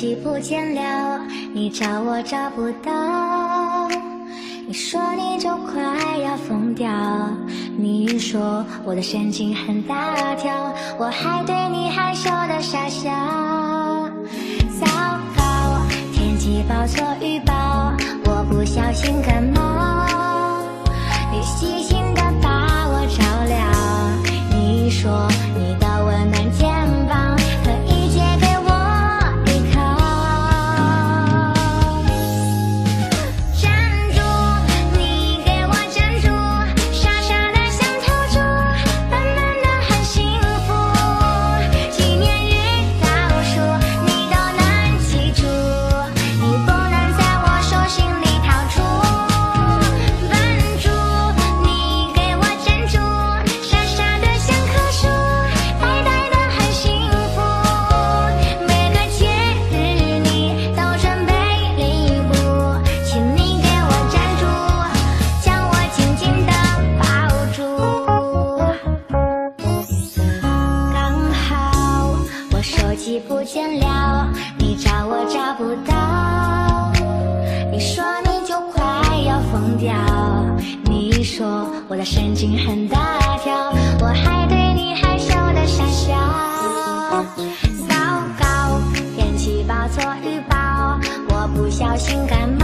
机不见了，你找我找不到。你说你就快要疯掉，你说我的神经很大条，我还对你害羞的傻笑。糟糕，天气报错预报，我不小心感冒，你细心的把我照料。你说你的温暖肩膀可以借给我依靠。站住，你给我站住，傻傻的像头猪，笨笨的很幸福。纪念日倒数你都能记住，你不能在我手心里逃出。笨猪，你给我站住，傻傻的像棵树，呆呆的很幸福。每个节日你都准备礼物，请你给我站住，将我紧紧地抱住。刚好我手机不见了，你找我找不到。你说你就快要疯掉，你说我的神经很大条，我还对你害羞的傻笑。糟糕，天气报错预报，我不小心感冒。